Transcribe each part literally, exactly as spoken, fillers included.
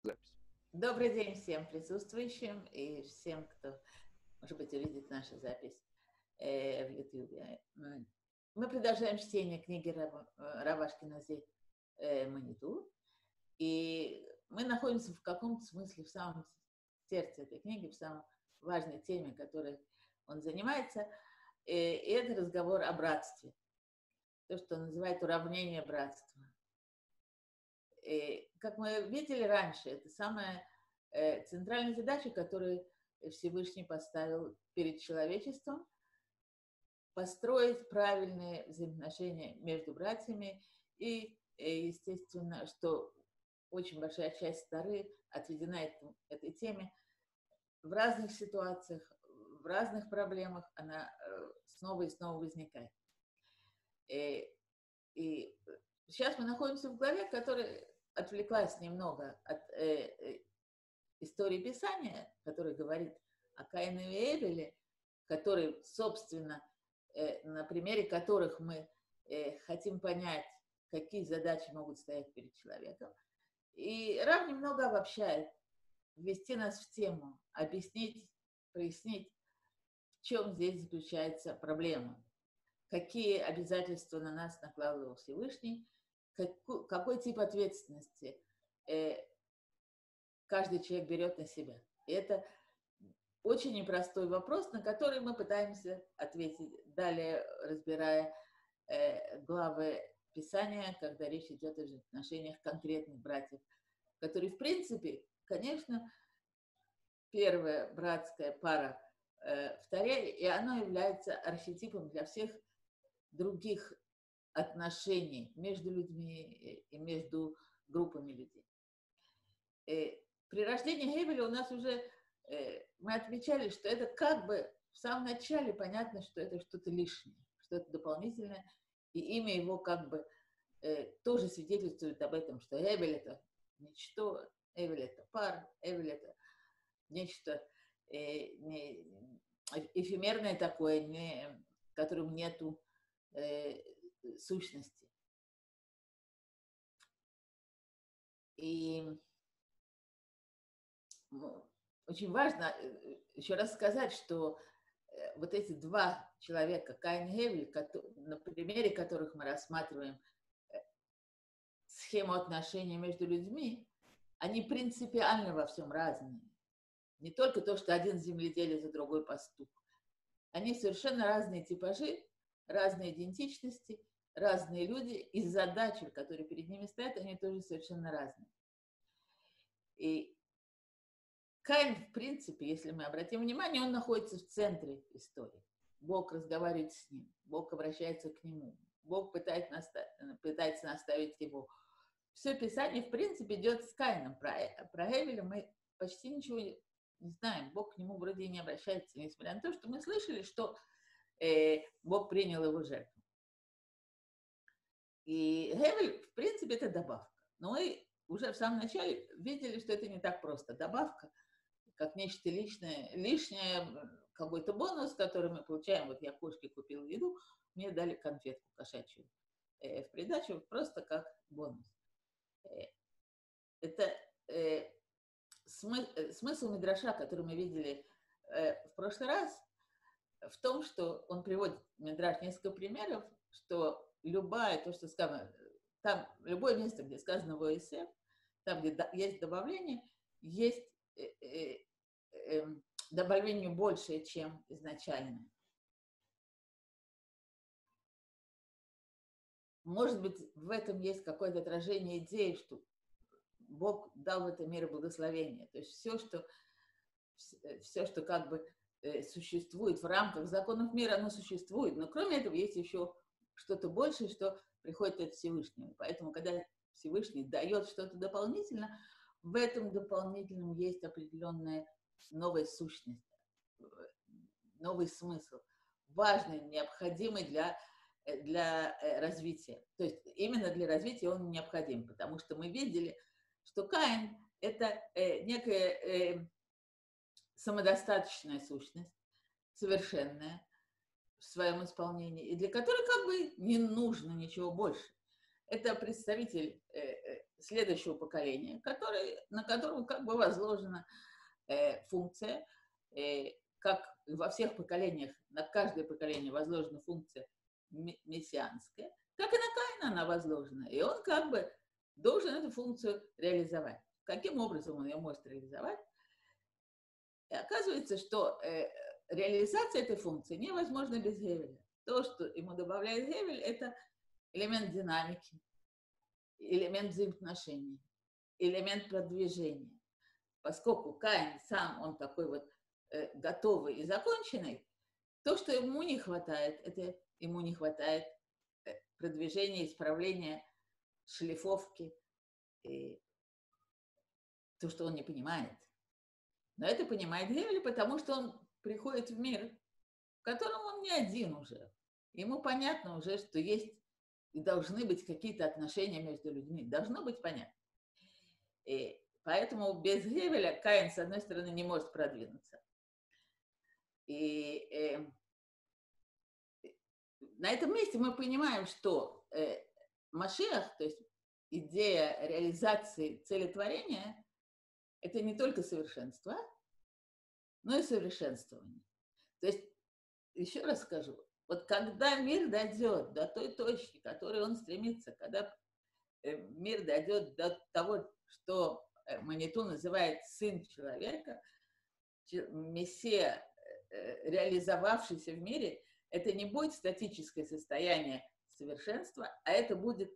Добрый день всем присутствующим и всем, кто, может быть, увидит нашу запись э, в YouTube. Мы продолжаем чтение книги Рава, Рава Ашкенази э, Маниту. И мы находимся в каком-то смысле в самом сердце этой книги, в самой важной теме, которой он занимается. И это разговор о братстве. То, что он называет уравнение братства. И, как мы видели раньше, это самая э, центральная задача, которую Всевышний поставил перед человечеством, построить правильные взаимоотношения между братьями. И, и естественно, что очень большая часть Торы отведена этому, этой теме. В разных ситуациях, в разных проблемах она э, снова и снова возникает. И, и сейчас мы находимся в главе, которая отвлеклась немного от э, э, истории Писания, которая говорит о Каине и Эвеле, который, собственно, э, на примере которых мы э, хотим понять, какие задачи могут стоять перед человеком. И Рав немного обобщает, ввести нас в тему, объяснить, прояснить, в чем здесь заключается проблема, какие обязательства на нас накладывал Всевышний, какой, какой тип ответственности э, каждый человек берет на себя. И это очень непростой вопрос, на который мы пытаемся ответить, далее разбирая э, главы Писания, когда речь идет о отношениях конкретных братьев, которые, в принципе, конечно, первая братская пара э, в Торе, и оно является архетипом для всех других отношений между людьми и между группами людей. И при рождении Гевеля у нас уже, э, мы отмечали, что это как бы в самом начале понятно, что это что-то лишнее, что-то дополнительное, и имя его как бы э, тоже свидетельствует об этом, что Гевель это ничто, Эвель это пар, Эвель это нечто э, не, эфемерное такое, не, в котором нету э, сущности. И ну, очень важно еще раз сказать, что э, вот эти два человека, Каин и Гевель, на примере которых мы рассматриваем э, схему отношений между людьми, они принципиально во всем разные. Не только то, что один земледелец, а другой пастух. Они совершенно разные типажи, разные идентичности, разные люди, и задачи, которые перед ними стоят, они тоже совершенно разные. И Каин, в принципе, если мы обратим внимание, он находится в центре истории. Бог разговаривает с ним, Бог обращается к нему, Бог пытается, наста- пытается наставить его. Все Писание, в принципе, идет с Каином. Про, про Эвеля мы почти ничего не знаем. Бог к нему вроде и не обращается, несмотря на то, что мы слышали, что э, Бог принял его жертву. И Эвель, в принципе, это добавка. Но мы уже в самом начале видели, что это не так просто. Добавка как нечто личное, лишнее, какой-то бонус, который мы получаем. Вот я кошке купил еду, мне дали конфетку кошачью э, в придачу, просто как бонус. Э, это э, смы, э, смысл Мидраша, который мы видели э, в прошлый раз, в том, что он приводит Мидраш несколько примеров, что любое, то, что сказано, там любое место, где сказано ВСФ, там, где есть добавление, есть э, э, э, добавление большее, чем изначально. Может быть, в этом есть какое-то отражение идеи, что Бог дал в этом мире благословение. То есть все, что, все, что как бы существует в рамках законов мира, оно существует. Но кроме этого есть еще что-то большее, что приходит от Всевышнего. Поэтому, когда Всевышний дает что-то дополнительно, в этом дополнительном есть определенная новая сущность, новый смысл, важный, необходимый для, для развития. То есть именно для развития он необходим, потому что мы видели, что Каин – это э, некая э, самодостаточная сущность, совершенная в своем исполнении, и для которой как бы не нужно ничего больше. это представитель э, э, следующего поколения, который, на которого как бы возложена э, функция, э, как во всех поколениях, на каждое поколение возложена функция мессианская, как и на Каина она возложена. И он как бы должен эту функцию реализовать. Каким образом он ее может реализовать? И оказывается, что э, реализация этой функции невозможна без Гевеля. То, что ему добавляет Гевель, это элемент динамики, элемент взаимоотношений, элемент продвижения. Поскольку Каин сам, он такой вот э, готовый и законченный, то, что ему не хватает, это ему не хватает э, продвижения, исправления, шлифовки, и то, что он не понимает. Но это понимает Гевель, потому что он приходит в мир, в котором он не один уже. Ему понятно уже, что есть и должны быть какие-то отношения между людьми. Должно быть понятно. И поэтому без Гевеля Каин, с одной стороны, не может продвинуться. И э, на этом месте мы понимаем, что э, Машиах, то есть идея реализации целетворения, это не только совершенство, но и совершенствование. То есть, еще раз скажу, вот когда мир дойдет до той точки, к которой он стремится, когда мир дойдет до того, что Маниту называет сын человека, мессия, реализовавшийся в мире, это не будет статическое состояние совершенства, а это будет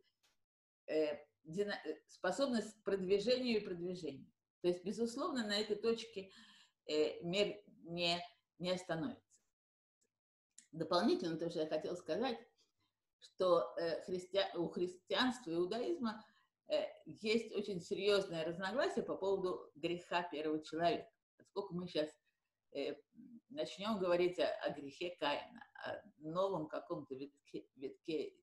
способность к продвижению и продвижению. То есть, безусловно, на этой точке мир не, не остановится. Дополнительно то, что я хотела сказать, что христи... у христианства и иудаизма есть очень серьезное разногласие по поводу греха первого человека. Поскольку мы сейчас начнем говорить о, о грехе Каина, о новом каком-то витке, витке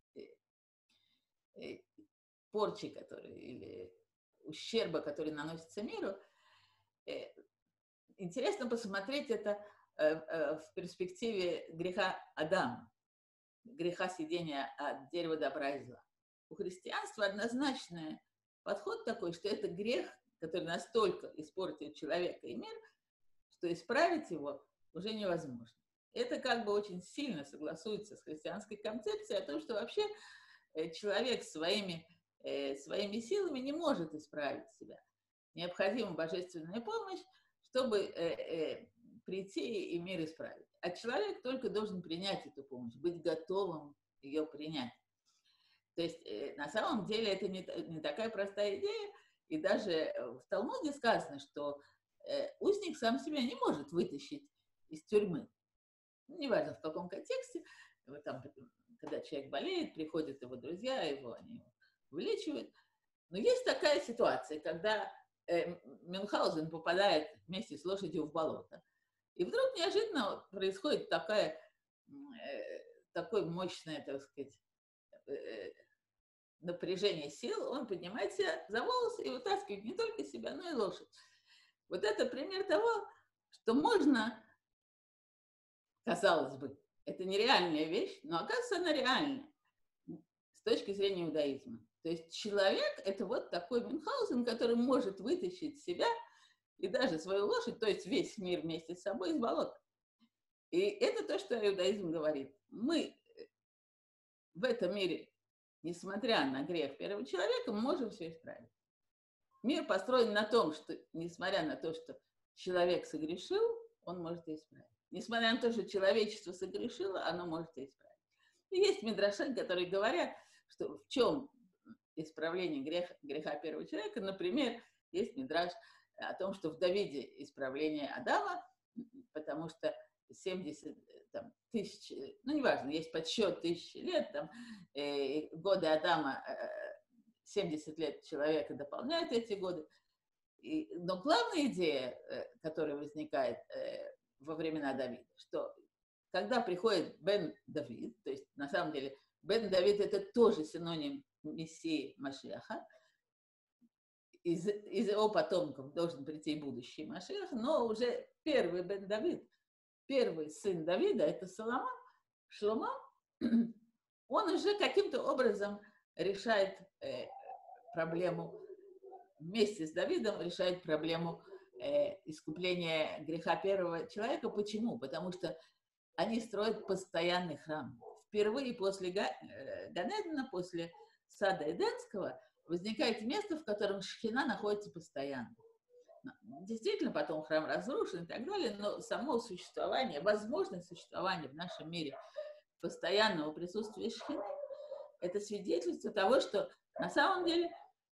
порчи, который, или ущерба, который наносится миру, интересно посмотреть это в перспективе греха Адама, греха съедения от дерева добра и зла. У христианства однозначный подход такой, что это грех, который настолько испортил человека и мир, что исправить его уже невозможно. Это как бы очень сильно согласуется с христианской концепцией о том, что вообще человек своими, своими силами не может исправить себя. Необходима божественная помощь, чтобы прийти и мир исправить. А человек только должен принять эту помощь, быть готовым ее принять. То есть на самом деле это не, не такая простая идея, и даже в Талмуде сказано, что узник сам себя не может вытащить из тюрьмы. Неважно в каком контексте, там, когда человек болеет, приходят его друзья, его, они его вылечивают. Но есть такая ситуация, когда э, Мюнхгаузен попадает вместе с лошадью в болото. И вдруг неожиданно происходит такая, э, такое мощное, так сказать, э, напряжение сил. Он поднимает себя за волосы и вытаскивает не только себя, но и лошадь. Вот это пример того, что можно, казалось бы, это нереальная вещь, но оказывается она реальная с точки зрения иудаизма. То есть человек – это вот такой Мюнхгаузен, который может вытащить себя и даже свою лошадь, то есть весь мир вместе с собой из болота. И это то, что иудаизм говорит. Мы в этом мире, несмотря на грех первого человека, можем все исправить. Мир построен на том, что, несмотря на то, что человек согрешил, он может это исправить. Несмотря на то, что человечество согрешило, оно может это исправить. И есть мидраши, которые говорят, что в чем исправление греха, греха первого человека. Например, есть мидраш о том, что в Давиде исправление Адама, потому что семьдесят там, тысяч, ну неважно, есть подсчет тысячи лет, там, э, годы Адама, э, семьдесят лет человека дополняют эти годы. И, но главная идея, э, которая возникает э, во времена Давида, что когда приходит Бен Давид, то есть на самом деле Бен Давид это тоже синоним Мессии Машиаха, из, из его потомков должен прийти будущий Машиах, но уже первый Бен Давид, первый сын Давида, это Соломон, Шломо, он уже каким-то образом решает э, проблему, вместе с Давидом решает проблему э, искупления греха первого человека. Почему? Потому что они строят постоянный храм. Впервые после Ганедана, после сада Эдемского, возникает место, в котором Шхина находится постоянно. Действительно, потом храм разрушен и так далее, но само существование, возможность существования в нашем мире постоянного присутствия Шхины, это свидетельство того, что на самом деле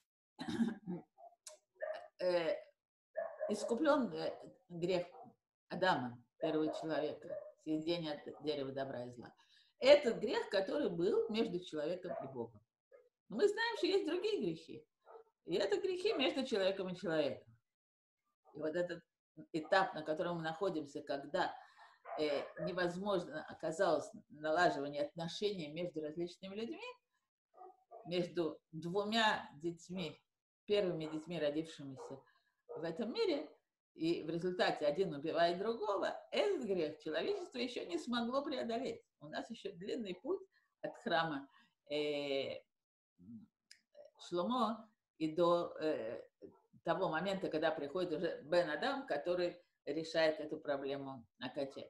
э, искуплен э, грех Адама, первого человека, съедение от дерева добра и зла. Этот грех, который был между человеком и Богом. Но мы знаем, что есть другие грехи. И это грехи между человеком и человеком. И вот этот этап, на котором мы находимся, когда э, невозможно оказалось налаживание отношений между различными людьми, между двумя детьми, первыми детьми, родившимися в этом мире, и в результате один убивает другого, этот грех человечество еще не смогло преодолеть. У нас еще длинный путь от храма э, Шломо и до э, того момента, когда приходит уже Бен Адам, который решает эту проблему окончательно.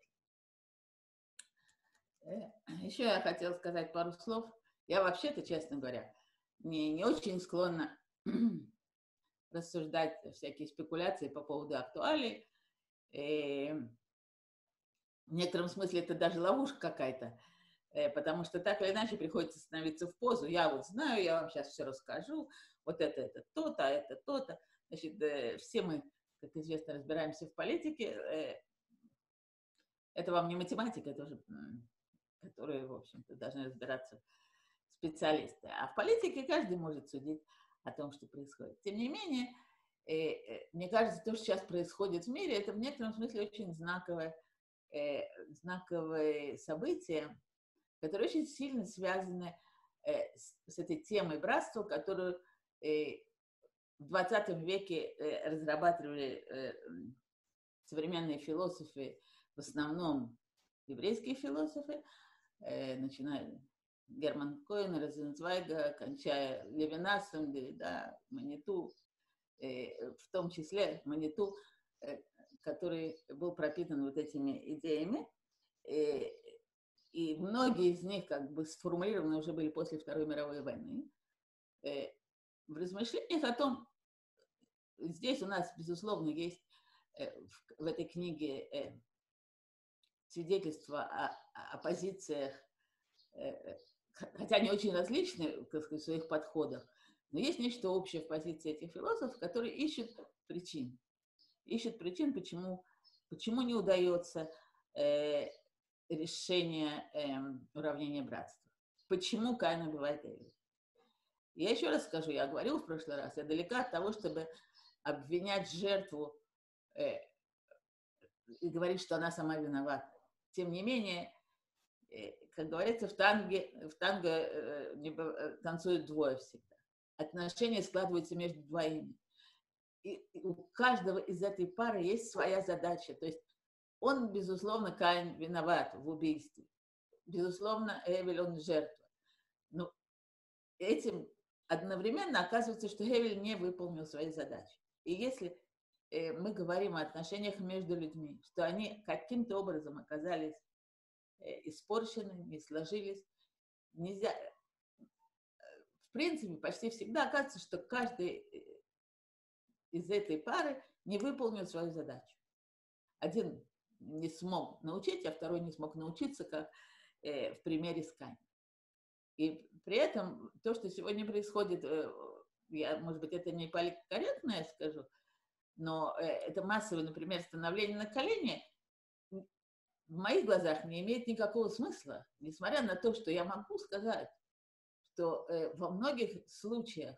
Еще я хотела сказать пару слов. Я вообще-то, честно говоря, не, не очень склонна рассуждать всякие спекуляции по поводу актуалий. И в некотором смысле это даже ловушка какая-то, потому что так или иначе приходится становиться в позу. Я вот знаю, я вам сейчас все расскажу. Вот это, это то-то, а это то-то. Значит, все мы, как известно, разбираемся в политике. Это вам не математика, это уже, которые, в общем-то, должны разбираться специалисты. А в политике каждый может судить о том, что происходит. Тем не менее, мне кажется, то, что сейчас происходит в мире, это в некотором смысле очень знаковое, знаковое событие, которые очень сильно связаны э, с, с этой темой братства, которую э, в двадцатом веке э, разрабатывали э, современные философы, в основном еврейские философы, э, начиная Герман Коэн, Розенцвайга, кончая Левинасом, Derrida, Маниту, э, в том числе Маниту, э, который был пропитан вот этими идеями. Э, И многие из них как бы сформулированы уже были после Второй мировой войны. В размышлениях о том, здесь у нас, безусловно, есть в этой книге свидетельства о, о позициях, хотя они очень различны, так сказать, в своих подходах, но есть нечто общее в позиции этих философов, которые ищут причин. Ищут причин, почему, почему не удается решение эм, уравнения братства. Почему Каин убивает Эвеля? Я еще раз скажу, я говорила в прошлый раз, я далека от того, чтобы обвинять жертву э, и говорить, что она сама виновата. Тем не менее, э, как говорится, в танге, в танго э, не, э, танцуют двое всегда. Отношения складываются между двоими. И, и у каждого из этой пары есть своя задача. То есть он, безусловно, Каин виноват в убийстве. Безусловно, Эвель, он жертва. Но этим одновременно оказывается, что Эвель не выполнил свои задачи. И если э, мы говорим о отношениях между людьми, что они каким-то образом оказались э, испорчены, не сложились, нельзя... В принципе, почти всегда оказывается, что каждый из этой пары не выполнил свою задачу. Один не смог научить, а второй не смог научиться, как э, в примере с Каином. И при этом то, что сегодня происходит, э, я, может быть, это не политкорректно, я скажу, но э, это массовое, например, становление на колени, в моих глазах не имеет никакого смысла, несмотря на то, что я могу сказать, что э, во многих случаях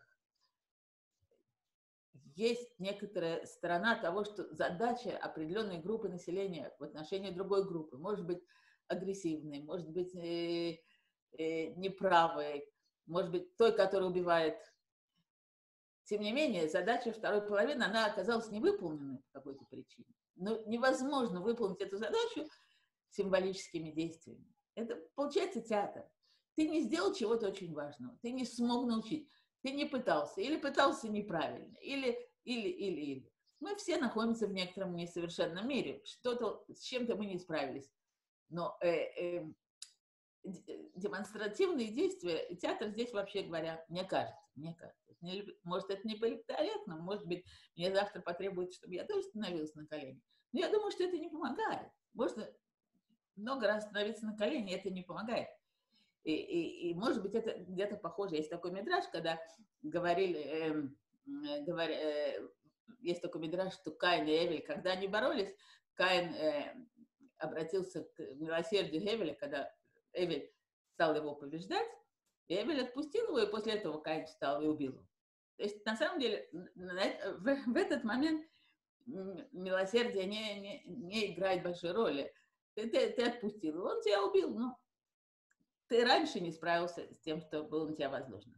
есть некоторая сторона того, что задача определенной группы населения в отношении другой группы может быть агрессивной, может быть э, э, неправой, может быть той, которая убивает. Тем не менее, задача второй половины, она оказалась невыполненной по какой-то причине. Но невозможно выполнить эту задачу символическими действиями. Это получается театр. ты не сделал чего-то очень важного, ты не смог научить, ты не пытался, или пытался неправильно, или, или, или, или. Мы все находимся в некотором несовершенном мире, что-то, с чем-то мы не справились. Но э, э, демонстративные действия, театр здесь, вообще говоря, мне кажется, мне кажется, не, может, это не политкорректно, может быть, мне завтра потребуется, чтобы я тоже становилась на колени. Но я думаю, что это не помогает. Можно много раз становиться на колени, это не помогает. И, и, и может быть, это где-то похоже. Есть такой мидраш, когда говорили, э, говор, э, есть такой мидраш, что Каин и Эвель, когда они боролись, Каин э, обратился к милосердию Эвеля, когда Эвель стал его побеждать, и Эвель отпустил его, и после этого Каин встал и убил его. То есть, на самом деле, в, в этот момент милосердие не, не, не играет большой роли. Ты, ты, ты отпустил его, он тебя убил, но ты раньше не справился с тем, что было на тебя возложено.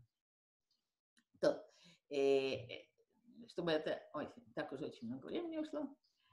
То, э, чтобы это... Ой, так уже очень много времени ушло.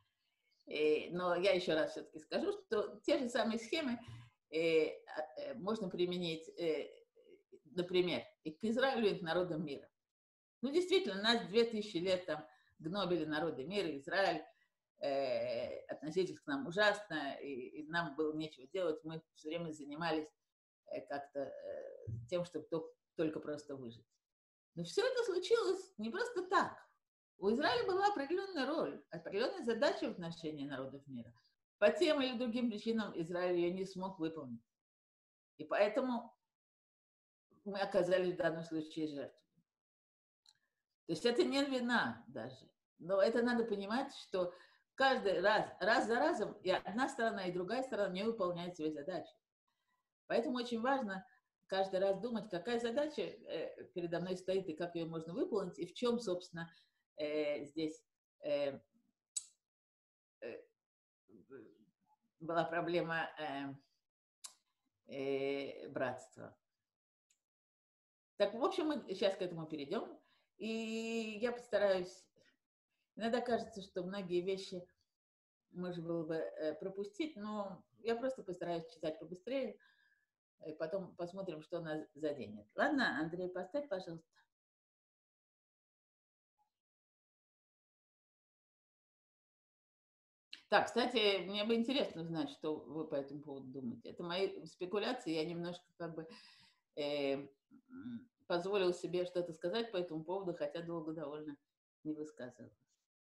Э, но я еще раз все-таки скажу, что те же самые схемы э, э, можно применить, э, например, и к Израилю, и к народам мира. Ну, действительно, нас две тысячи лет там гнобили народы мира, Израиль, э, относились к нам ужасно, и, и нам было нечего делать, мы все время занимались э, как-то э, тем, чтобы то, только просто выжить. Но все это случилось не просто так. У Израиля была определенная роль, определенная задача в отношении народов мира. По тем или другим причинам Израиль ее не смог выполнить. И поэтому мы оказались в данном случае жертвой. То есть это не вина даже. Но это надо понимать, что каждый раз, раз за разом, и одна сторона, и другая сторона не выполняют свои задачи. Поэтому очень важно каждый раз думать, какая задача э, передо мной стоит, и как ее можно выполнить, и в чем, собственно, э, здесь э, э, была проблема э, э, братства. Так, в общем, мы сейчас к этому перейдем. И я постараюсь... Иногда кажется, что многие вещи можно было бы э, пропустить, но я просто постараюсь читать побыстрее, и потом посмотрим, что нас заденет. Ладно, Андрей, поставь, пожалуйста. Так, кстати, мне бы интересно узнать, что вы по этому поводу думаете. Это мои спекуляции, я немножко как бы э, позволила себе что-то сказать по этому поводу, хотя долго довольно не высказывалась.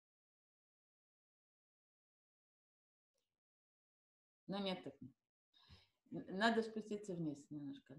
Но нет, так нет. Надо спуститься вниз немножко.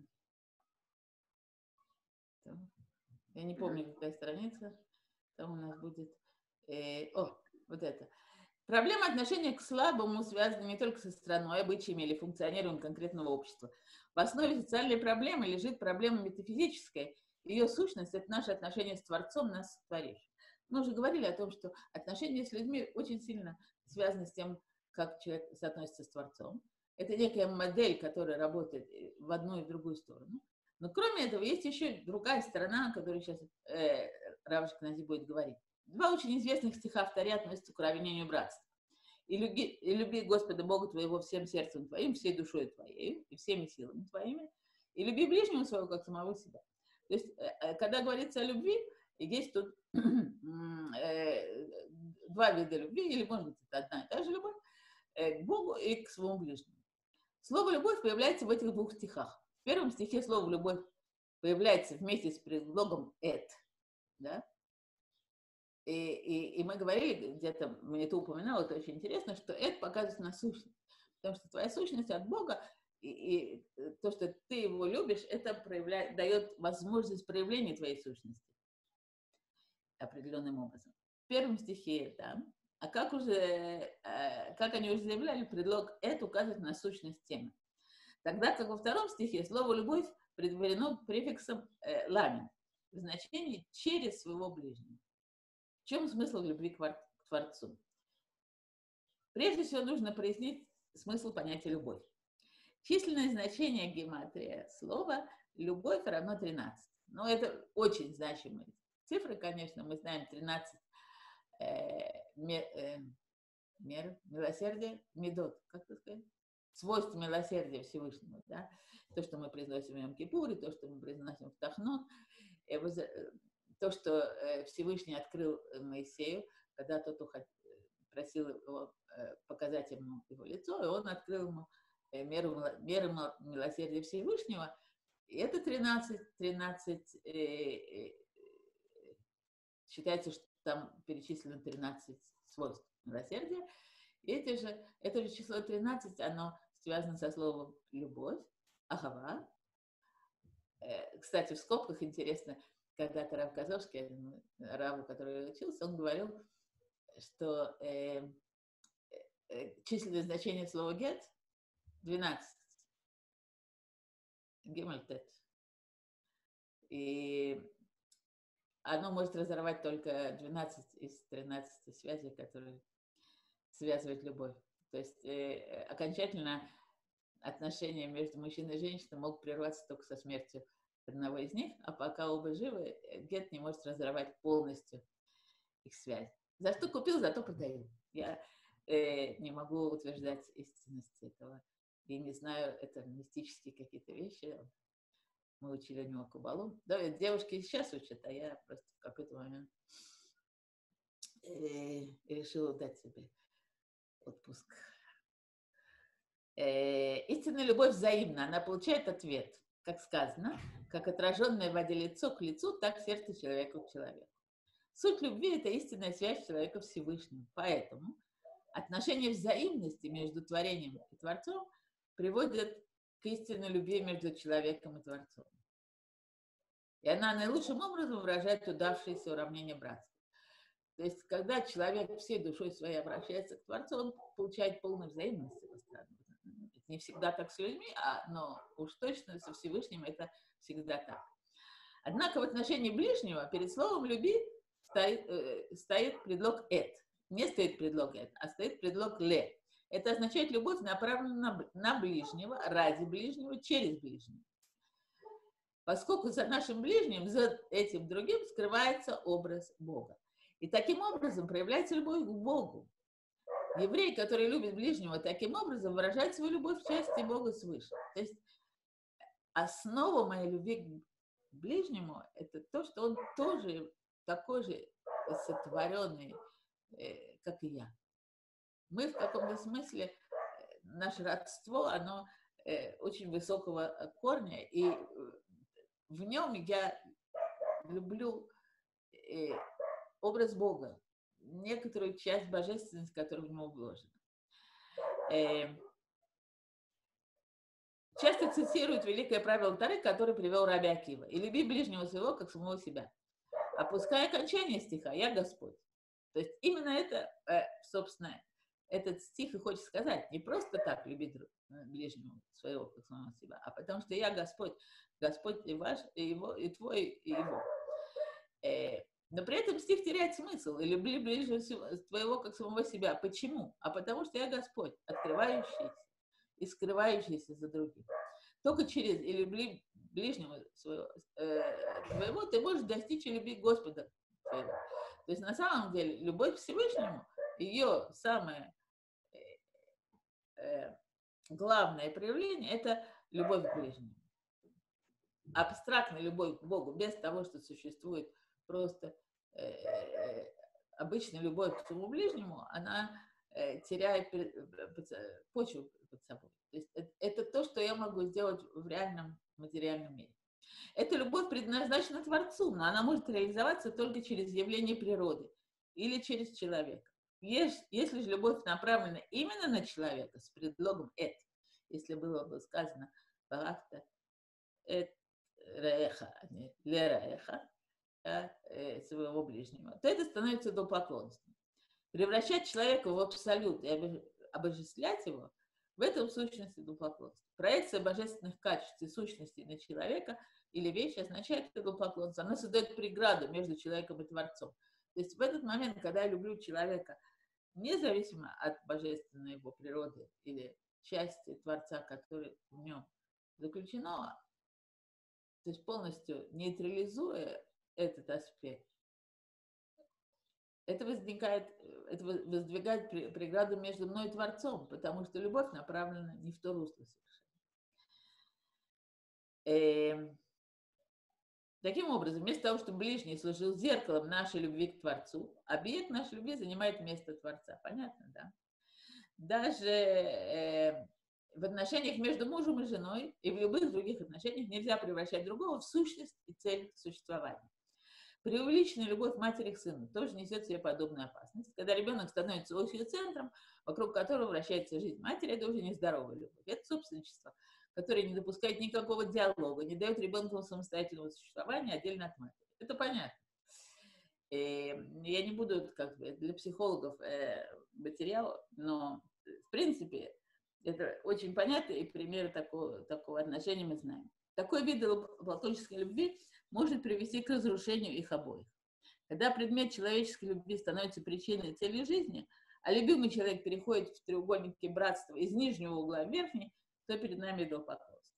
Я не помню, какая страница. Там у нас будет... Э, о, вот это. Проблема отношения к слабому связана не только со страной, обычаями или функционированием конкретного общества. В основе социальной проблемы лежит проблема метафизическая. Ее сущность – это наше отношение с Творцом, нас творившим. Мы уже говорили о том, что отношения с людьми очень сильно связаны с тем, как человек соотносится с Творцом. Это некая модель, которая работает в одну и в другую сторону. Но кроме этого есть еще другая сторона, о которой сейчас э, Рав Ашкенази будет говорить. Два очень известных стиха в Торе относятся к уравнению братства. И люби, и люби Господа Бога твоего всем сердцем твоим, всей душой твоей и всеми силами твоими. И люби ближнего своего, как самого себя. То есть, когда говорится о любви, есть тут э, два вида любви, или, может быть, это одна и та же любовь, э, к Богу и к своему ближнему. Слово «любовь» появляется в этих двух стихах. В первом стихе слово «любовь» появляется вместе с предлогом «эт», да? И, и, и мы говорили, где-то мне это упоминала, это очень интересно, что это показывает на сущность. Потому что твоя сущность от Бога, и, и то, что ты его любишь, это проявляет, дает возможность проявления твоей сущности определенным образом. В первом стихе, да, а как уже, как они уже заявляли, предлог «это» указывает на сущность темы. Тогда как во втором стихе слово «любовь» предварено префиксом э, «ламин» в значении «через своего ближнего». В чем смысл любви к Творцу? Прежде всего нужно прояснить смысл понятия «любовь». Численное значение гематрия слова «любовь» равно тринадцать. Но это очень значимые цифры, конечно. Мы знаем тринадцать э, мер, э, мер, милосердия, медот, как это сказать? свойств милосердия Всевышнего, да, то, что мы произносим в Йом-Кипуре, то, что мы произносим в Тахнун, то, что Всевышний открыл Моисею, когда тот просил его показать ему его лицо, и он открыл ему меру, меру милосердия Всевышнего, и это тринадцать, тринадцать, э, э, считается, что там перечислено тринадцать свойств милосердия, и это же, это же число тринадцать, оно связано со словом «любовь», «ахава». Э, кстати, в скобках интересно, когда-то Рав Казовский, Раву, который учился, он говорил, что э, э, численное значение слова «гет» двенадцать. Гемальтет. И оно может разорвать только двенадцать из тринадцати связей, которые связывают любовь. То есть э, окончательно отношения между мужчиной и женщиной могут прерваться только со смертью одного из них, а пока оба живы, гет не может разорвать полностью их связь. За что купил, зато продаю. Я э, не могу утверждать истинность этого. Я не знаю, это мистические какие-то вещи. Мы учили у него кабалу. Да, девушки сейчас учат, а я просто в какой-то момент э, решила дать себе отпуск. Э, истинная любовь взаимна, она получает ответ, как сказано, как отраженное в воде лицо к лицу, так сердце человека к человеку. Суть любви – это истинная связь человека с Всевышним. Поэтому отношения взаимности между творением и Творцом приводят к истинной любви между человеком и Творцом. И она наилучшим образом выражает удавшееся уравнение братства. То есть, когда человек всей душой своей обращается к Творцу, он получает полную взаимность с его стороны. Это не всегда так с людьми, а, но уж точно со Всевышним это всегда так. Однако в отношении ближнего перед словом «люби» стоит, э, стоит предлог «эт». Не стоит предлог «эт», а стоит предлог «ле». Это означает любовь, направленную на, на ближнего, ради ближнего, через ближнего. Поскольку за нашим ближним, за этим другим скрывается образ Бога. И таким образом проявляется любовь к Богу. Еврей, который любит ближнего, таким образом выражает свою любовь в части Бога свыше. То есть основа моей любви к ближнему – это то, что он тоже такой же сотворенный, э, как и я. Мы в каком-то смысле, наше родство, оно э, очень высокого корня, и в нем я люблю э, образ Бога, некоторую часть божественности, которая в него вложена. Э, часто цитируют великое правило Торы, которое привел Раби Акива: «И люби ближнего своего, как самого себя». Опуская окончание стиха «Я Господь». То есть именно это, э, собственно, этот стих и хочет сказать. Не просто так люби ближнего своего, как самого себя, а потому что я Господь. Господь и ваш, и его, и твой, и его. Э, но при этом стих теряет смысл. И люби ближнего твоего, как самого себя. Почему? А потому что я Господь, открывающийся и скрывающийся за других. Только через «и люби ближнего своего, э, твоего» ты можешь достичь и любить Господа своего. То есть на самом деле любовь к Всевышнему, ее самое э, э, главное проявление – это любовь к ближнему. Абстрактная любовь к Богу, без того, что существует просто э, э, обычная любовь к своему ближнему, она э, теряет почву под собой. То есть это, это то, что я могу сделать в реальном материальном мире. Эта любовь предназначена Творцу, но она может реализоваться только через явление природы или через человека. Если же любовь направлена именно на человека с предлогом «эт», если было бы сказано «ваахта эт раэха», а не «ле раэха», а, э, своего ближнего, то это становится идолопоклонством. Превращать человека в абсолют и обожествлять его – в этом сущности идолопоклонство. Проекция божественных качеств и сущностей на человека или вещь означает идолопоклонство. Она создает преграду между человеком и Творцом. То есть в этот момент, когда я люблю человека, независимо от божественной его природы или части Творца, который в нем заключено, то есть полностью нейтрализуя этот аспект, это возникает, это воздвигает преграду между мной и Творцом, потому что любовь направлена не в то русло совершенно. Таким образом, вместо того, чтобы ближний служил зеркалом нашей любви к Творцу, объект нашей любви занимает место Творца. Понятно, да? Даже э, в отношениях между мужем и женой и в любых других отношениях нельзя превращать другого в сущность и цель существования. Преувеличенная любовь матери к сыну тоже несет в себе подобную опасность. Когда ребенок становится осью центром, вокруг которого вращается жизнь матери, это уже нездоровая любовь. Это собственничество, которое не допускает никакого диалога, не дает ребенку самостоятельного существования отдельно от матери. Это понятно. И я не буду, как бы, для психологов э, материал, но в принципе это очень понятно, и примеры такого, такого отношения мы знаем. Такой вид платонической любви может привести к разрушению их обоих. Когда предмет человеческой любви становится причиной и целью жизни, а любимый человек переходит в треугольнике братства из нижнего угла в верхний, то перед нами идолопоклонство.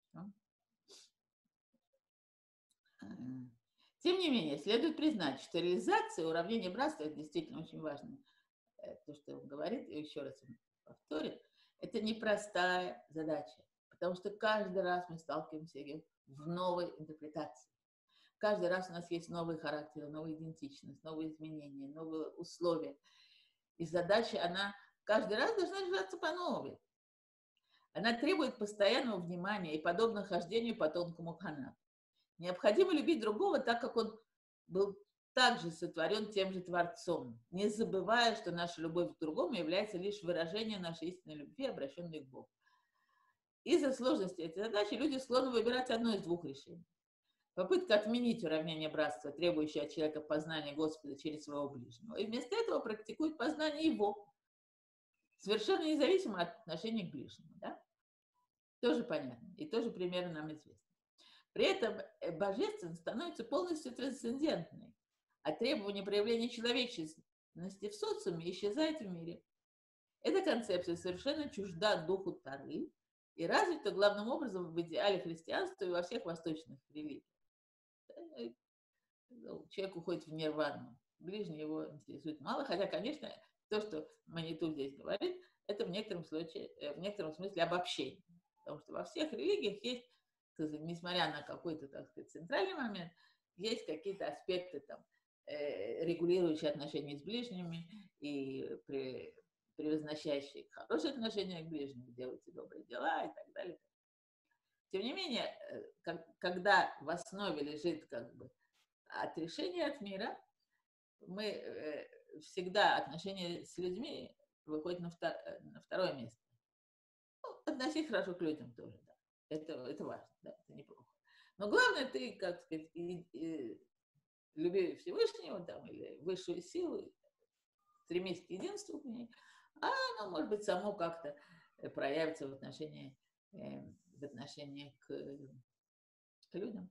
Тем не менее, следует признать, что реализация уравнения братства, это действительно очень важно, то, что он говорит, и еще раз повторит, это непростая задача, потому что каждый раз мы сталкиваемся в новой интерпретации. Каждый раз у нас есть новый характер, новая идентичность, новые изменения, новые условия. И задача, она каждый раз должна решаться по новой. Она требует постоянного внимания и подобно хождению по тонкому канату. Необходимо любить другого так, как он был также сотворен тем же Творцом, не забывая, что наша любовь к другому является лишь выражением нашей истинной любви, обращенной к Богу. Из-за сложности этой задачи люди склонны выбирать одно из двух решений. Попытка отменить уравнение братства, требующее от человека познания Господа через своего ближнего, и вместо этого практикует познание Его, совершенно независимо от отношения к ближнему. Да? Тоже понятно, и тоже примерно нам известно. При этом божественность становится полностью трансцендентной, а требование проявления человечности в социуме исчезает в мире. Эта концепция совершенно чужда духу Торы и развита главным образом в идеале христианства и во всех восточных религиях. Человек уходит в нирвану, ближний его интересует мало, хотя, конечно, то, что Маниту здесь говорит, это в некотором случае, в некотором смысле обобщение, потому что во всех религиях есть, несмотря на какой-то, так сказать, центральный момент, есть какие-то аспекты, там, э, регулирующие отношения с ближними и при, превозносящие хорошие отношения к ближним, делайте добрые дела и так далее. Тем не менее, как, когда в основе лежит как бы отрешение от мира, мы э, всегда отношения с людьми выходят на, втор, на второе место. Ну, относись хорошо к людям тоже, да. Это, это важно, да, это неплохо. Но главное, ты, как сказать, и, и, люби Всевышнего там, или высшую силу, стремись к единству к ней, а оно, может быть, само как-то проявится в отношении, э, в отношении к, к людям.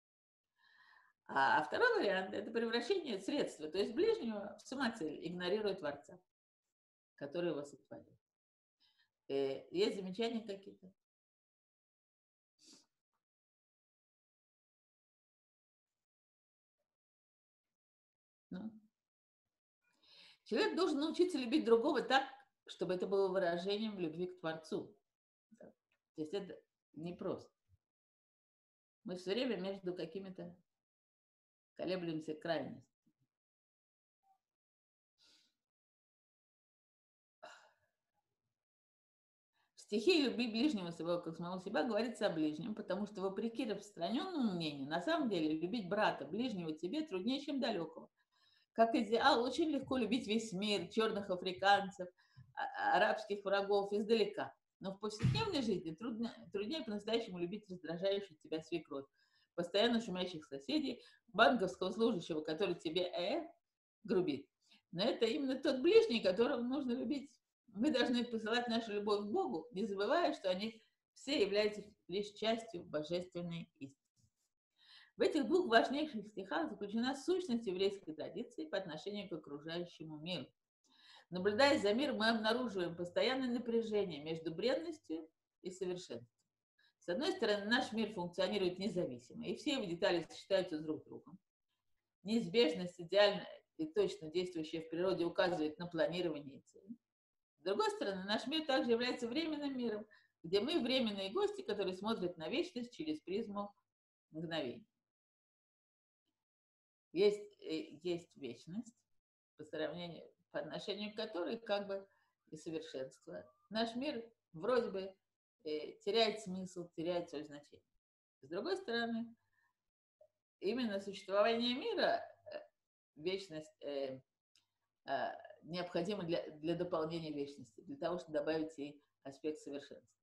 А второй вариант – это превращение средства, то есть ближнего, в самоцель, игнорируя Творца, который его сотворил. Э, есть замечания какие-то? Ну? Человек должен научиться любить другого так, чтобы это было выражением любви к Творцу. Да. То есть это непросто. Мы все время между какими-то колеблемся крайностями. В стихе «Люби ближнего своего, как самого себя» говорится о ближнем, потому что, вопреки распространенному мнению, на самом деле любить брата, ближнего тебе труднее, чем далекого. Как идеал, очень легко любить весь мир, черных африканцев, арабских врагов издалека. Но в повседневной жизни трудно, труднее по-настоящему любить раздражающих тебя свекровь, постоянно шумящих соседей, банковского служащего, который тебе э, грубит. Но это именно тот ближний, которого нужно любить. Мы должны посылать нашу любовь к Богу, не забывая, что они все являются лишь частью божественной истины. В этих двух важнейших стихах заключена сущность еврейской традиции по отношению к окружающему миру. Наблюдая за миром, мы обнаруживаем постоянное напряжение между бренностью и совершенством. С одной стороны, наш мир функционирует независимо, и все его детали сочетаются друг с другом. Неизбежность идеально, и точно действующее в природе указывает на планирование цели. С другой стороны, наш мир также является временным миром, где мы временные гости, которые смотрят на вечность через призму мгновений. Есть, есть вечность, по сравнению, по отношению к которой как бы и совершенство. Наш мир вроде бы э, теряет смысл, теряет свое значение. С другой стороны, именно существование мира, э, вечность, э, э, необходимо для, для дополнения вечности, для того, чтобы добавить ей аспект совершенства,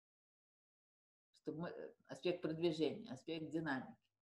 чтобы мы, аспект продвижения, аспект динамики.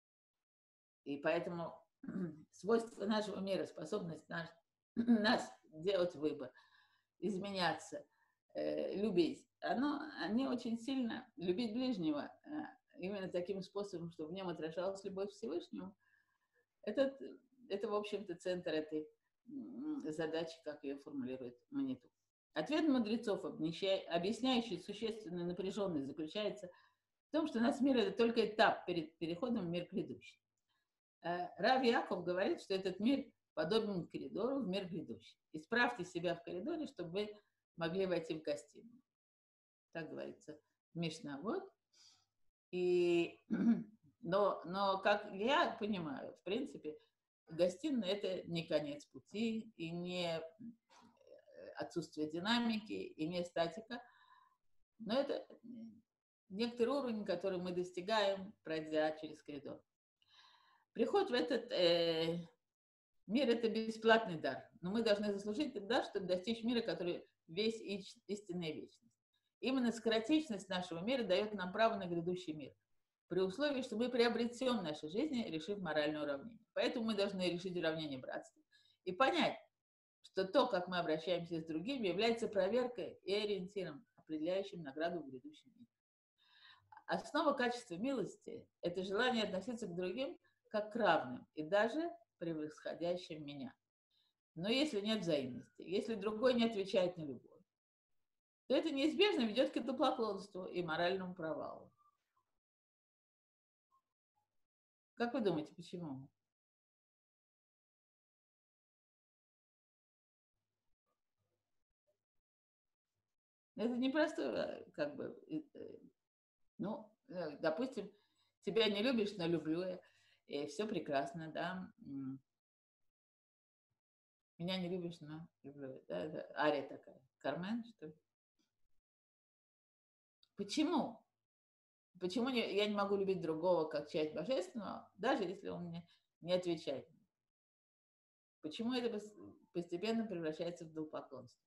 И поэтому свойство нашего мира, способность наш, нас делать выбор, изменяться, э, любить, оно, они очень сильно, любить ближнего э, именно таким способом, чтобы в нем отражалась любовь к Всевышнему, это, это в общем-то, центр этой задачи, как ее формулирует Маниту. Ответ мудрецов, объясняющий существенную напряженность, заключается в том, что наш мир – это только этап перед переходом в мир грядущий. Рав Яков говорит, что этот мир подобен коридору в мир грядущий. Исправьте себя в коридоре, чтобы вы могли войти в гостиную. Так говорится в Мишна. Вот. И, но, но, как я понимаю, в принципе, гостиная – это не конец пути, и не отсутствие динамики, и не статика. Но это некоторый уровень, который мы достигаем, пройдя через коридор. Приход в этот э, мир – это бесплатный дар, но мы должны заслужить этот дар, чтобы достичь мира, который весь истинная вечность. Именно скоротечность нашего мира дает нам право на грядущий мир, при условии, что мы приобретем в нашей жизни, решив моральное уравнение. Поэтому мы должны решить уравнение братства и понять, что то, как мы обращаемся с другими, является проверкой и ориентиром, определяющим награду в грядущем мире. Основа качества милости – это желание относиться к другим как к равным и даже превосходящим меня. Но если нет взаимности, если другой не отвечает на любовь, то это неизбежно ведет к идолопоклонству и моральному провалу. Как вы думаете, почему? Это непросто, как бы, ну, допустим, тебя не любишь, но люблю я, и все прекрасно, да. Меня не любишь, но люблю. Да, это ария такая. Кармен, что ли? Почему? Почему не, я не могу любить другого как часть божественного, даже если он мне не отвечает? Почему это постепенно превращается в идолопоклонство?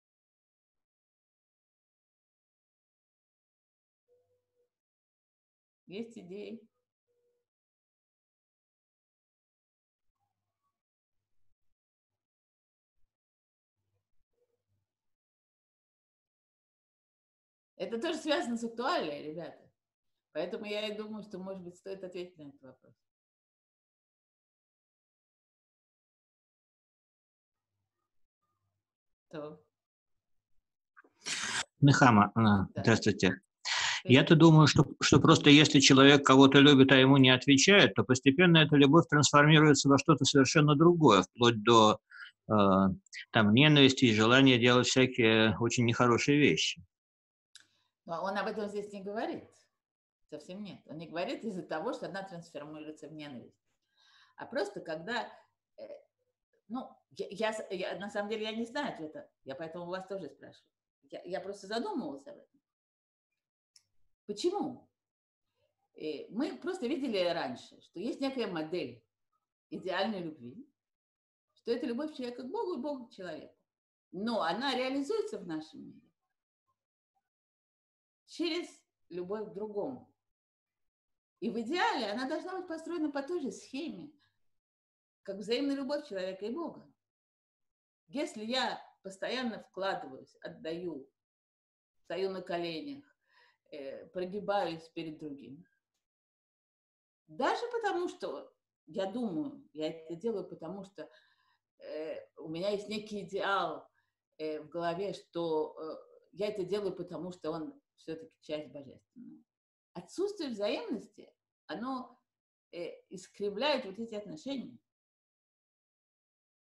Есть идеи? Это тоже связано с актуалией, ребята. Поэтому я и думаю, что, может быть, стоит ответить на этот вопрос. То. Нехама, Да. здравствуйте. Я-то думаю, что, что просто если человек кого-то любит, а ему не отвечает, то постепенно эта любовь трансформируется во что-то совершенно другое, вплоть до э, там, ненависти и желания делать всякие очень нехорошие вещи. Но он об этом здесь не говорит. Совсем нет. Он не говорит из-за того, что она трансформируется в ненависть. А просто когда... Э, ну, я, я, я, на самом деле я не знаю ответа. Я поэтому вас тоже спрашиваю. Я, я просто задумывалась об этом. Почему? И мы просто видели раньше, что есть некая модель идеальной любви, что это любовь человека к Богу и Богу к человеку. Но она реализуется в нашем мире через любовь к другому. И в идеале она должна быть построена по той же схеме, как взаимная любовь человека и Бога. Если я постоянно вкладываюсь, отдаю, стою на коленях, э, прогибаюсь перед другим, даже потому, что я думаю, я это делаю, потому что э, у меня есть некий идеал э, в голове, что э, я это делаю, потому что он все-таки часть божественного. Отсутствие взаимности, оно э, искривляет вот эти отношения.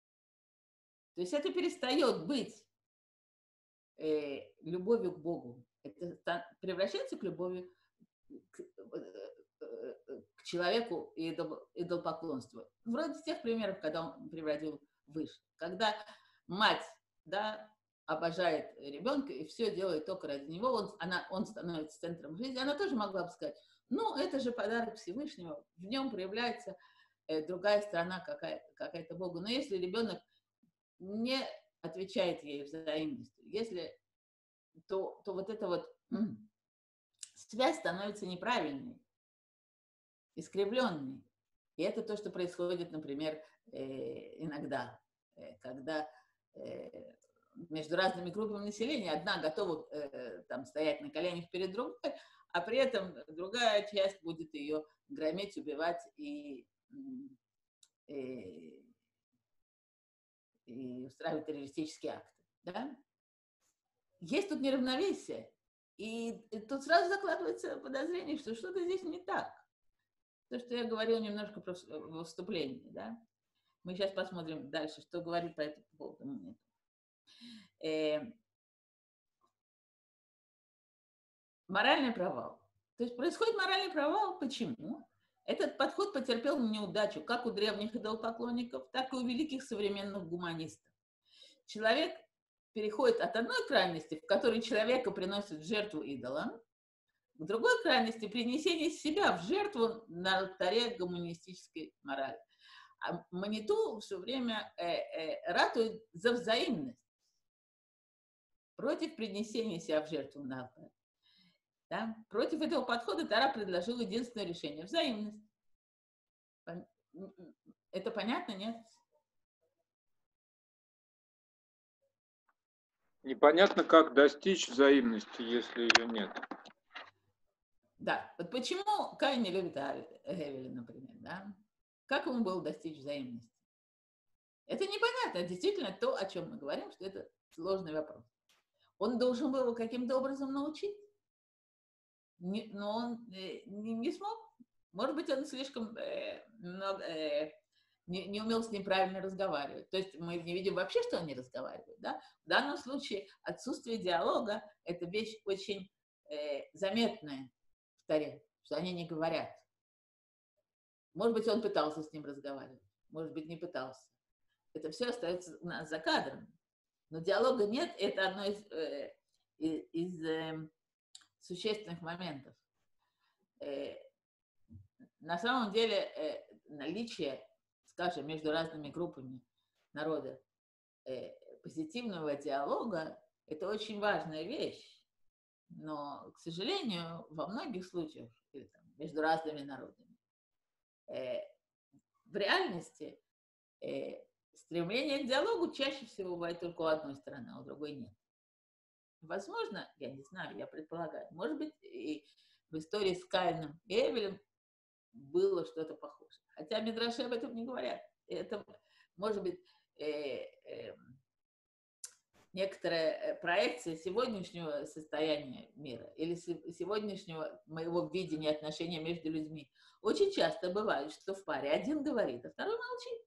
То есть это перестает быть э, любовью к Богу. Это превращается к любови к, к человеку и идол, идолопоклонству. Вроде тех примеров, когда он приводил выше. Когда мать, да, обожает ребенка и все делает только ради него, он, она, он становится центром жизни, она тоже могла бы сказать, ну, это же подарок Всевышнего, в нем проявляется э, другая сторона какая, какая-то Богу. Но если ребенок не отвечает ей взаимностью, если, то, то вот эта вот м, связь становится неправильной, искривленной. И это то, что происходит, например, э, иногда, э, когда э, между разными группами населения одна готова э, там, стоять на коленях перед другой, а при этом другая часть будет ее громить, убивать и, и, и устраивать террористические акты. Да? Есть тут неравновесие, и, и тут сразу закладывается подозрение, что что-то здесь не так. То, что я говорила немножко про выступление, да? Мы сейчас посмотрим дальше, что говорит по этому поводу. Э, моральный провал. То есть происходит моральный провал. Почему? Этот подход потерпел неудачу как у древних идолопоклонников, так и у великих современных гуманистов. Человек переходит от одной крайности, в которой человека приносят в жертву идолам, к другой крайности принесение себя в жертву на алтаре гуманистической морали. А Маниту все время э, э, ратует за взаимность против принесения себя в жертву на алтарь. Да? Против этого подхода Тора предложил единственное решение – взаимность. Это понятно, нет? Непонятно, как достичь взаимности, если ее нет. Да, вот почему Каин не любит Гевеля, например, да? Как ему было достичь взаимности? Это непонятно, действительно то, о чем мы говорим, что это сложный вопрос. Он должен был его каким-то образом научить, не, но он э, не, не смог. Может быть, он слишком э, много, э, не, не умел с ним правильно разговаривать. То есть мы не видим вообще, что они разговаривают. Да? В данном случае отсутствие диалога – это вещь очень э, заметная в Торе, что они не говорят. Может быть, он пытался с ним разговаривать, может быть, не пытался. Это все остается у нас за кадром. Но диалога нет, это одно из, э, из, из э, существенных моментов. Э, на самом деле э, наличие, скажем, между разными группами народа э, позитивного диалога – это очень важная вещь. Но, к сожалению, во многих случаях или, там, между разными народами э, в реальности э, стремление к диалогу чаще всего бывает только у одной стороны, а у другой нет. Возможно, я не знаю, я предполагаю, может быть, и в истории с Каином и Эвелем было что-то похожее. Хотя мидраши об этом не говорят. Это, может быть, э, э, некоторая проекция сегодняшнего состояния мира или сегодняшнего моего видения отношения между людьми. Очень часто бывает, что в паре один говорит, а второй молчит.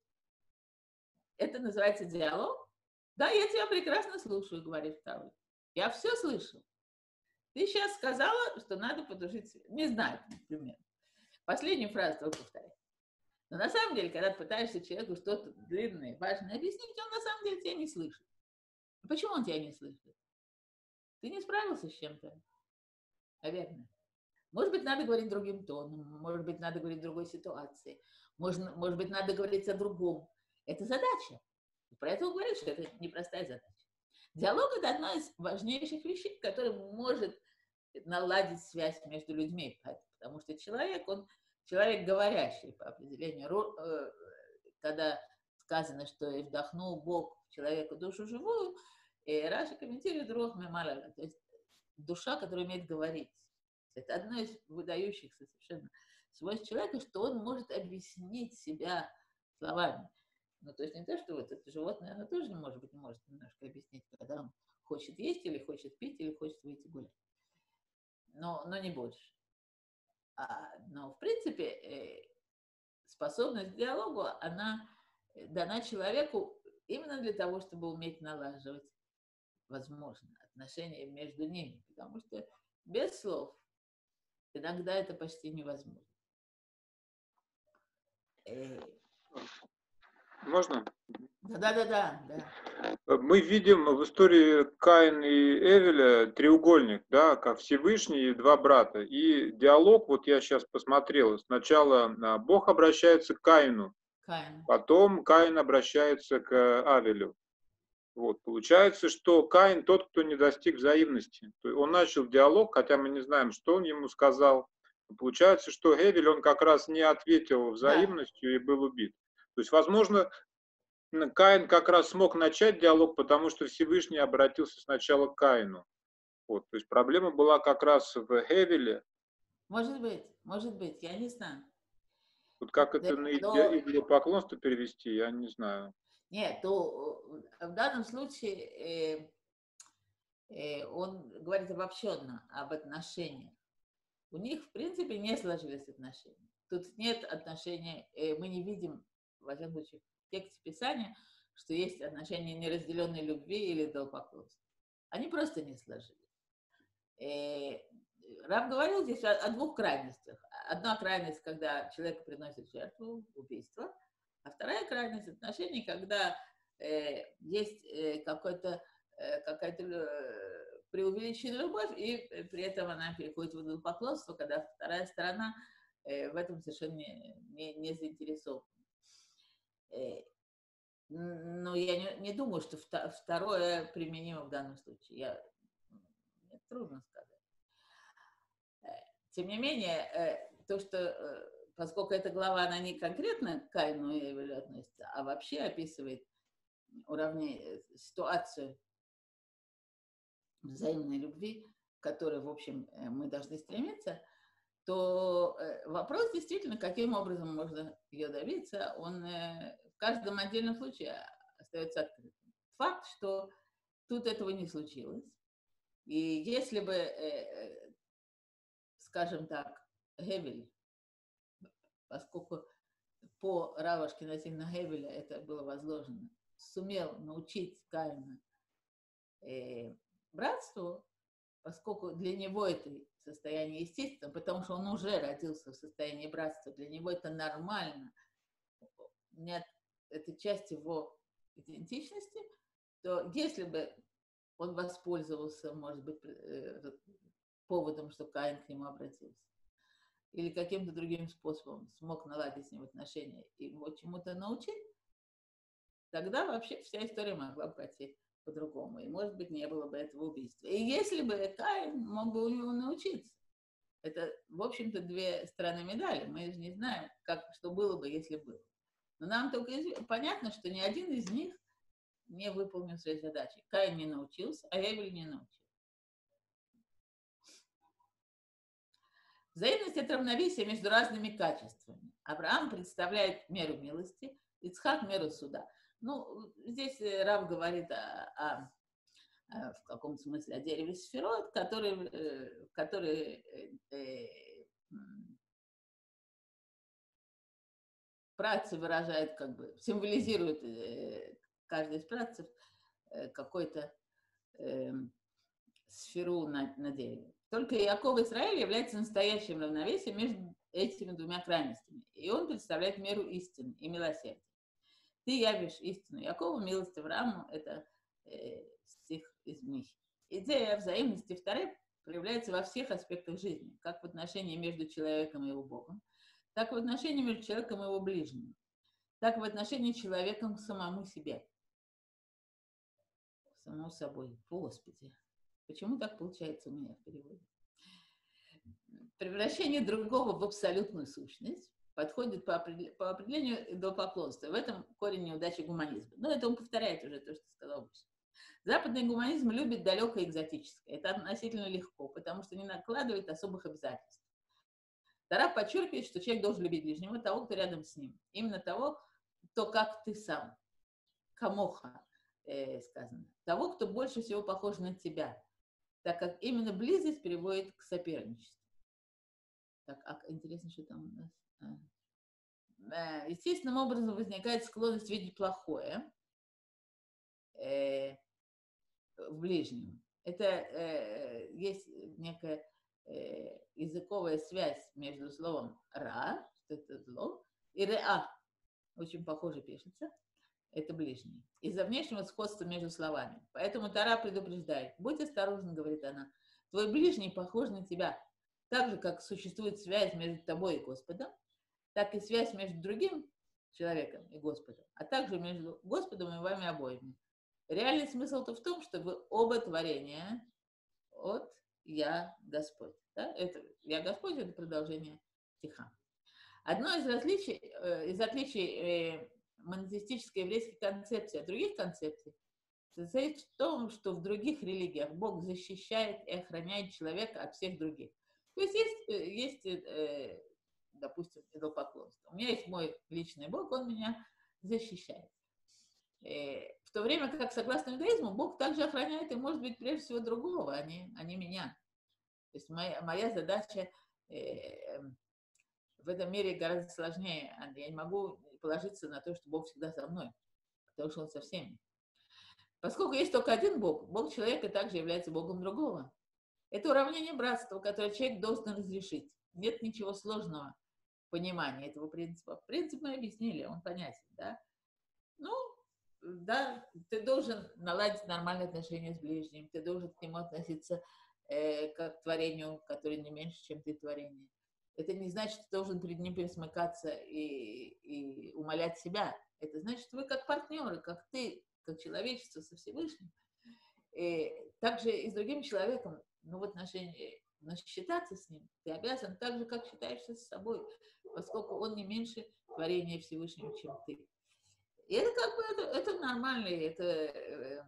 Это называется диалог. Да, я тебя прекрасно слушаю, говорит второй. Я все слышу. Ты сейчас сказала, что надо потушить свет. Не знаю, например. Последнюю фразу только повторяй. Но на самом деле, когда ты пытаешься человеку что-то длинное, важное объяснить, он на самом деле тебя не слышит. Почему он тебя не слышит? Ты не справился с чем-то. Наверное. Может быть, надо говорить другим тоном. Может быть, надо говорить в другой ситуации. Может, может быть, надо говорить о другом. Это задача. Про это он говорит, что это непростая задача. Диалог – это одна из важнейших вещей, которая может наладить связь между людьми. Потому что человек, он человек говорящий по определению. Когда сказано, что и вдохнул Бог в человека душу живую, и Раши комментирует рух мемалала, то есть душа, которая умеет говорить. Это одно из выдающихся совершенно свойств человека, что он может объяснить себя словами. Ну, то есть не то, что вот это животное, оно тоже, может быть, не может немножко объяснить, когда он хочет есть, или хочет пить, или хочет выйти гулять. Но, но не больше. А, но, в принципе, способность к диалогу, она дана человеку именно для того, чтобы уметь налаживать, возможно, отношения между ними, потому что без слов иногда это почти невозможно. Можно? Да-да-да, да. Мы видим в истории Каина и Эвеля треугольник, да, как Всевышний и два брата. И диалог, вот я сейчас посмотрел, сначала Бог обращается к Каину, Каин. потом Каин обращается к Авелю. Вот, получается, что Каин тот, кто не достиг взаимности. Он начал диалог, хотя мы не знаем, что он ему сказал. Получается, что Эвель, он как раз не ответил взаимностью, да, и был убит. То есть, возможно, Каин как раз смог начать диалог, потому что Всевышний обратился сначала к Каину. Вот, то есть проблема была как раз в Эвеле. Может быть, может быть, я не знаю. Вот как Да, это на но... идолопоклонство перевести, я не знаю. Нет, то в данном случае э, э, он говорит обобщенно об отношениях. У них, в принципе, не сложились отношения. Тут нет отношений, э, мы не видим, во всяком случае, в тексте Писания, что есть отношения неразделенной любви или идолопоклонства. Они просто не сложились. Э, Рав говорил здесь о, о двух крайностях. Одна крайность, когда человек приносит жертву, убийство, а вторая крайность отношений, когда э, есть э, какой-то, э, какая-то э, преувеличенная любовь, и при этом она переходит в идолопоклонство, когда вторая сторона э, в этом совершенно не, не, не заинтересована. Э, но я не, не думаю, что второе применимо в данном случае. Я, мне трудно сказать. Тем не менее, то, что, поскольку эта глава, она не конкретно к Каину и Эвелю относится, а вообще описывает уравнение, ситуацию взаимной любви, к которой, в общем, мы должны стремиться, то вопрос действительно, каким образом можно ее добиться, он в каждом отдельном случае остается открытым. Факт, что тут этого не случилось. И если бы, скажем так, Эвель, поскольку по Рава Ашкенази на Эвеля это было возложено, сумел научить Каина э, братству, поскольку для него это состояние естественно, потому что он уже родился в состоянии братства, для него это нормально, нет, это часть его идентичности, то если бы он воспользовался, может быть, поводом, что Каин к нему обратился, или каким-то другим способом смог наладить с ним отношения и его чему-то научить, тогда вообще вся история могла бы пойти по-другому. И, может быть, не было бы этого убийства. И если бы Каин мог бы у него научиться, это, в общем-то, две стороны медали. Мы же не знаем, как, что было бы, если было. Но нам только понятно, что ни один из них не выполнил своей задачи. Каин не научился, а Эвель не научился. Взаимность – это равновесие между разными качествами. Авраам представляет меру милости, Ицхак – меру суда. Ну, здесь Рав говорит о, о, о, в каком-то смысле о дереве сферот, который, который э, э, працы выражает, как бы, символизирует э, каждый из працев э, какой-то э, сферу на, на дереве. Только Иаков Израиль является настоящим равновесием между этими двумя крайностями. И он представляет меру истины и милосердия. Ты явишь истину Иакову, милость Аврааму, это э, стих из Михи. Идея взаимности второй проявляется во всех аспектах жизни, как в отношении между человеком и его Богом, так и в отношении между человеком и его ближним, так и в отношении человека к самому себе, самому собой. Господи. Почему так получается у меня в переводе? Превращение другого в абсолютную сущность подходит по определению идолопоклонства. В этом корень неудачи гуманизма. Но это он повторяет уже то, что сказал Буш. Западный гуманизм любит далекое экзотическое. Это относительно легко, потому что не накладывает особых обязательств. Тора подчеркивает, что человек должен любить ближнего, того, кто рядом с ним. Именно того, кто как ты сам. Камоха, э, сказано. Того, кто больше всего похож на тебя. Так как именно близость приводит к соперничеству. Так, а, интересно, что там у нас. А. Естественным образом возникает склонность видеть плохое э, в ближнем. Это э, есть некая э, языковая связь между словом «ра», что это зло, и «реа». Очень похоже пишется. Это ближний. Из-за внешнего сходства между словами. Поэтому Тора предупреждает. Будь осторожен, говорит она. Твой ближний похож на тебя. Так же, как существует связь между тобой и Господом, так и связь между другим человеком и Господом, а также между Господом и вами обоими. Реальный смысл-то в том, что вы оба творения от «Я Господь». Да? Это «Я Господь» — это продолжение стиха. Одно из различий, э, из отличий э, монотеистической еврейской концепции от других концепций состоит в том, что в других религиях Бог защищает и охраняет человека от всех других. То есть есть, есть э, допустим, идолопоклонство. У меня есть мой личный Бог, он меня защищает. Э, в то время как, согласно иудаизму, Бог также охраняет и, может быть, прежде всего другого, а не, а не меня. То есть моя, моя задача э, в этом мире гораздо сложнее. Я не могу положиться на то, что Бог всегда со мной, потому что Он со всеми. Поскольку есть только один Бог, Бог человека также является Богом другого. Это уравнение братства, которое человек должен разрешить. Нет ничего сложного в понимании этого принципа. Принцип мы объяснили, он понятен, да? Ну, да, ты должен наладить нормальные отношения с ближним, ты должен к нему относиться э, как к творению, которое не меньше, чем ты творение. Это не значит, что ты должен перед ним присмыкаться и, и умолять себя. Это значит, что вы как партнеры, как ты, как человечество со Всевышним. И также и с другим человеком, ну, в отношении, но считаться с ним ты обязан так же, как считаешься с собой, поскольку он не меньше творения Всевышнего, чем ты. И это как бы, это, это нормально, это э,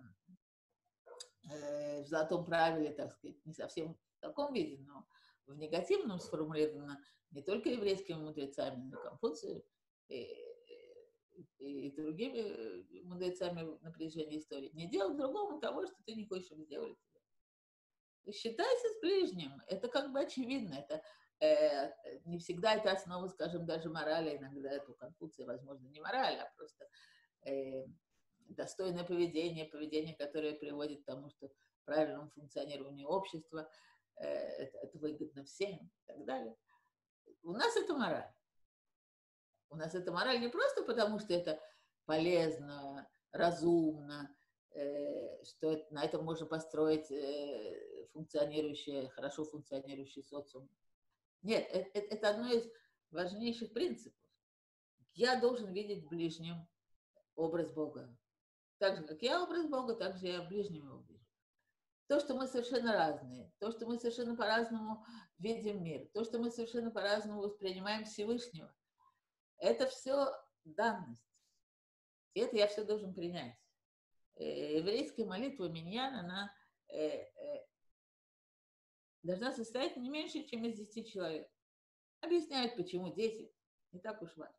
э, в золотом правиле, так сказать, не совсем в таком виде, но в негативном сформулировано не только еврейскими мудрецами, но и Конфуцием, и, и, и другими мудрецами на протяжении истории. Не делать другому того, что ты не хочешь, чтобы сделали тебе. Считайся с ближним. Это как бы очевидно. Это, э, не всегда это основа, скажем, даже морали. Иногда это у Конфуция, возможно, не мораль, а просто э, достойное поведение, поведение, которое приводит к тому, что правильному функционированию общества, э, это, это выгодно всем и так далее. У нас это мораль. У нас это мораль не просто потому, что это полезно, разумно, э, что это, на этом можно построить э, функционирующий, хорошо функционирующий социум. Нет, это, это одно из важнейших принципов. Я должен видеть в ближнем образ Бога. Так же, как я образ Бога, так же я в ближнем его вижу. То, что мы совершенно разные, то, что мы совершенно по-разному видим мир, то, что мы совершенно по-разному воспринимаем Всевышнего, это все данность. И это я все должен принять. Э, еврейская молитва миньян, она э, э, должна состоять не меньше, чем из десяти человек. Объясняют, почему десять. Не так уж важно.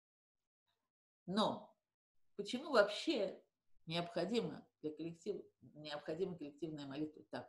Но почему вообще необходимо для коллектива, необходима коллективная молитва так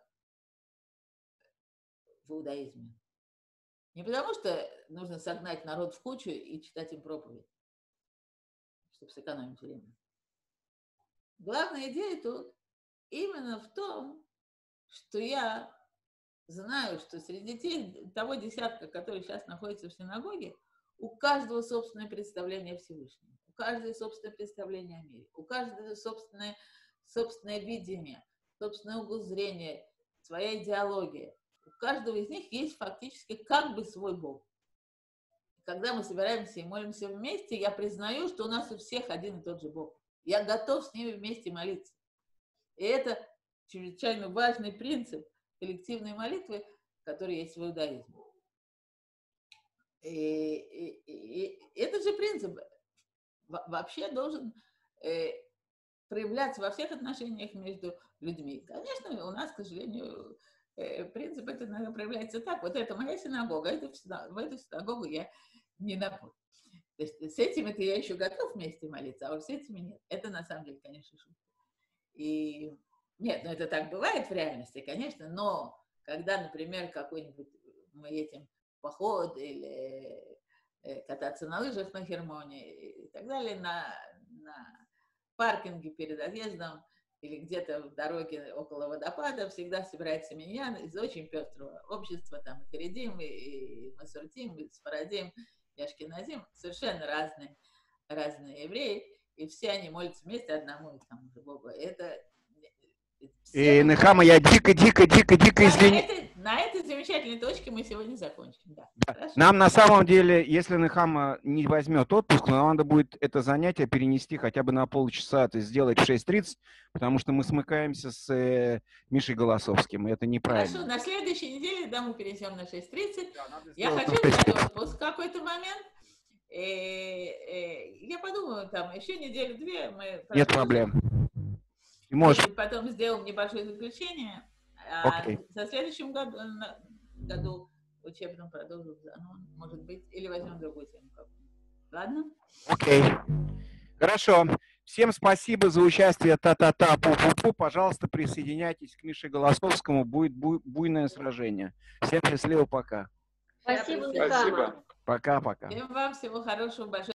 в иудаизме? Не потому, что нужно согнать народ в кучу и читать им проповедь, чтобы сэкономить время. Главная идея тут именно в том, что я знаю, что среди тех, того десятка, который сейчас находится в синагоге, у каждого собственное представление о Всевышнем, у каждого собственное представление о мире, у каждого собственное, собственное видение, собственное угол зрения, своя идеология. У каждого из них есть фактически как бы свой Бог. Когда мы собираемся и молимся вместе, я признаю, что у нас у всех один и тот же Бог. Я готов с ними вместе молиться. И это чрезвычайно важный принцип коллективной молитвы, который есть в иудаизме. И, и, и, и этот же принцип вообще должен э, проявляться во всех отношениях между людьми. Конечно, у нас, к сожалению, э, принцип это, наверное, проявляется так. Вот это моя синагога, это в, синагогу, в эту синагогу я не напомню. То есть с этими-то я еще готов вместе молиться, а вот с этими нет. Это на самом деле, конечно, шутка. И нет, ну это так бывает в реальности, конечно, но когда, например, какой-нибудь мы едем в поход или кататься на лыжах на Хермоне и так далее, на, на паркинге перед отъездом или где-то в дороге около водопада всегда собирается миньян из очень пестрого общества, там и Харидим, и, и Масуртим, и Сфарадим, и Ашкеназим, совершенно разные, разные евреи, и все они молятся вместе одному и тому же Богу. Это И, Нехама, я дико-дико-дико-дико извиняюсь. На этой замечательной точке мы сегодня закончим. Да. Да. Нам на самом деле, если Нехама не возьмет отпуск, нам надо будет это занятие перенести хотя бы на полчаса, то есть сделать в шесть тридцать, потому что мы смыкаемся с э, Мишей Голосовским, и это неправильно. Хорошо, на следующей неделе, да, мы перенесем на шесть тридцать. Да, я хочу взять отпуск в какой-то момент. И, и, я подумаю, там еще неделю-две мы... Нет проблем. И можешь... Потом сделаем небольшое заключение. А okay. За следующим году, году учебным продолжим, ну, может быть, или возьмем другую тему. Ладно? Окей. Okay. Хорошо. Всем спасибо за участие. Та-та-та, пу-пу-пу. Пожалуйста, присоединяйтесь к Мише Голосовскому. Будет буй- буйное сражение. Всем счастливо, пока. Спасибо, Спасибо. Пока-пока. Всем вам всего хорошего, большое.